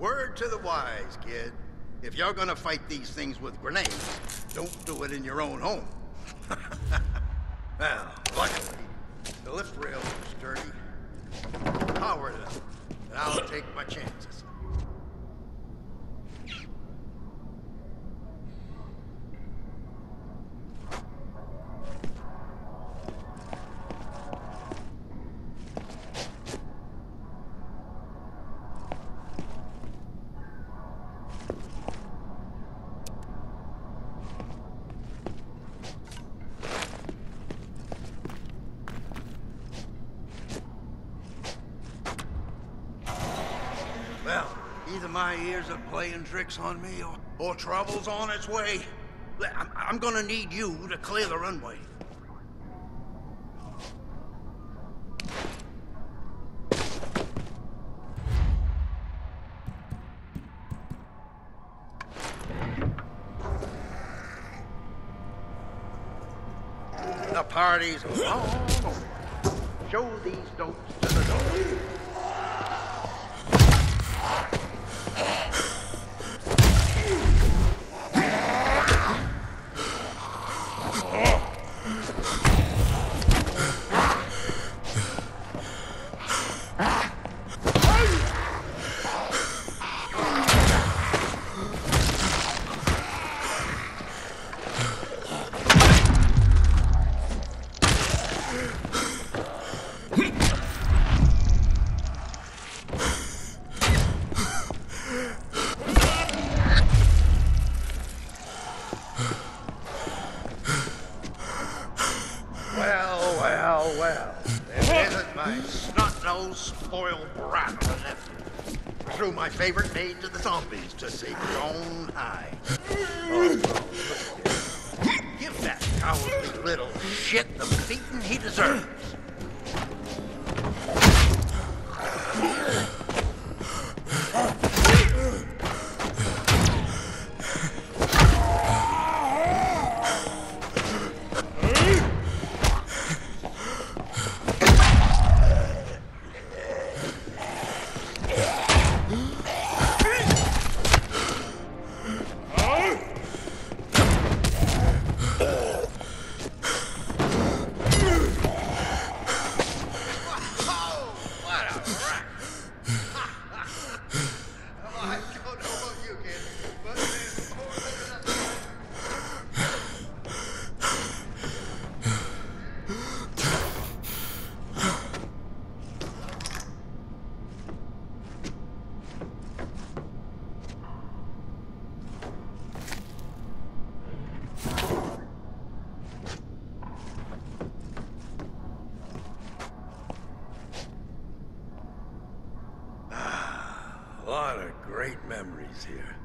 Word to the wise, kid. If you're gonna fight these things with grenades, don't do it in your own home. Well, luckily, the lift rails are sturdy. Power it up, and I'll take my chances. Well, either my ears are playing tricks on me, or trouble's on its way. I'm gonna need you to clear the runway. The party's on. Show these dopes to the door. Well, it isn't my snot-nosed, spoiled brat of a nephew. Threw my favorite maid to the zombies to save her own hide. Oh, give that cowardly little shit the beating he deserves. A lot of great memories here.